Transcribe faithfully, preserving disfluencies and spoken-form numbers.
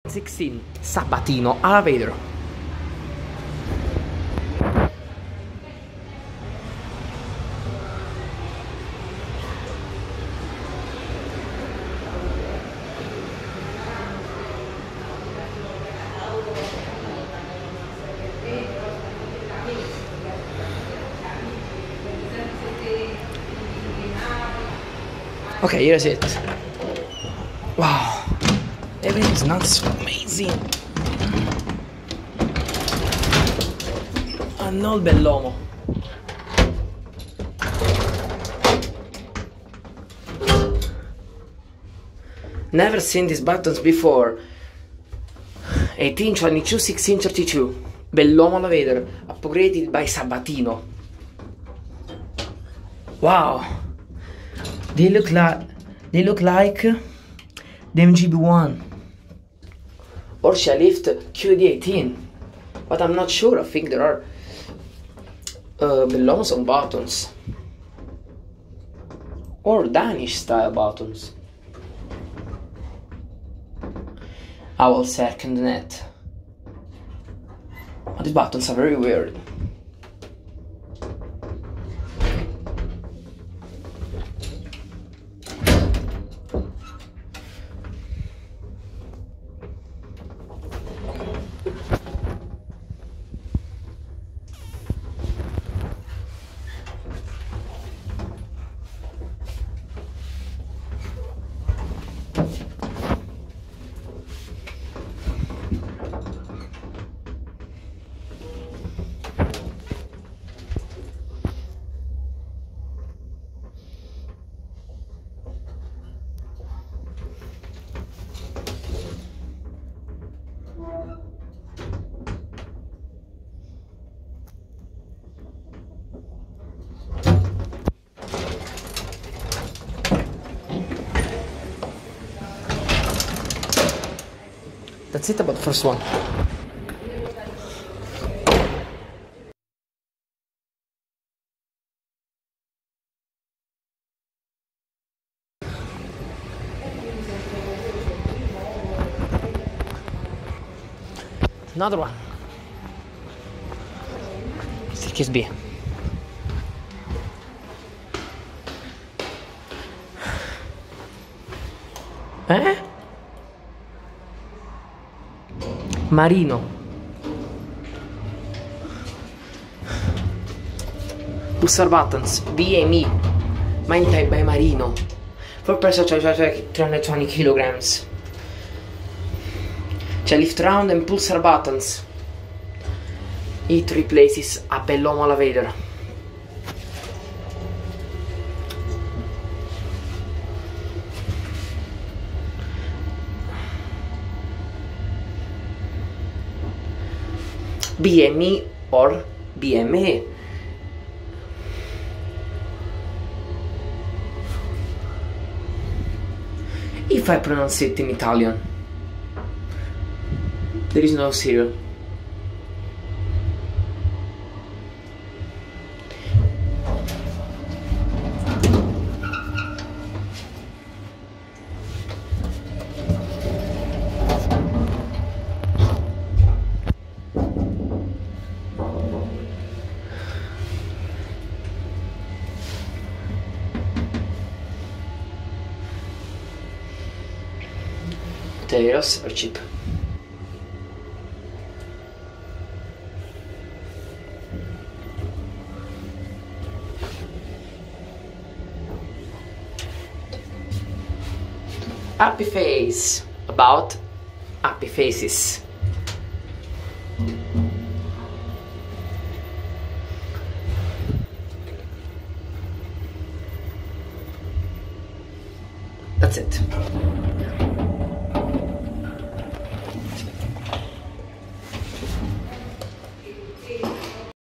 sixteen, Sabatino, elevator. Okay, here's it. Wow, everything's not so amazing. Hanno il bell'uomo. Never seen these buttons before. eighteen twenty-two, sixteen thirty-two. Bell'uomo elevator, upgraded by Sabatino. Wow. They look like they look like the M G B one or Lift Q D eighteen, but I'm not sure. I think there are uh, Bellomos on buttons or Danish style buttons. I will second the net. But these buttons are very weird. That's it about the first one. Another one. Staircase B. Eh? Marino. Pulsar buttons B M E, maintained by Marino. For person three hundred twenty kilograms. C'è lift round and pulsar buttons. It replaces a Bell'uomo elevator. B M E or B M E. If I pronounce it in Italian, there is no serial. Potatoes are cheap. Happy face about happy faces. That's it.